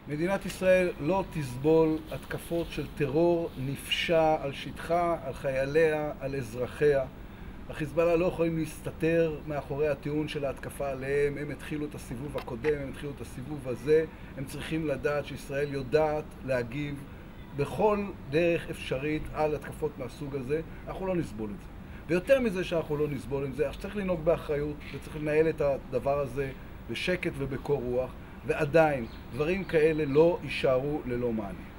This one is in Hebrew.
מדינת ישראל לא תסבול התקפות של טרור נפשע על שטחה, על חייליה, על אזרחיה. החיזבאללה לא יכולים להסתתר מאחורי הטיעון של ההתקפה עליהם. הם התחילו את הסיבוב הקודם, הם התחילו את הסיבוב הזה. הם צריכים לדעת שישראל יודעת להגיב בכל דרך אפשרית על התקפות מהסוג הזה. אנחנו לא נסבול את זה. ויותר מזה שאנחנו לא נסבול את זה, צריך לנהוג באחריות וצריך לנהל את הדבר הזה בשקט ובקור רוח, ועדיין דברים כאלה לא יישארו ללא מענה.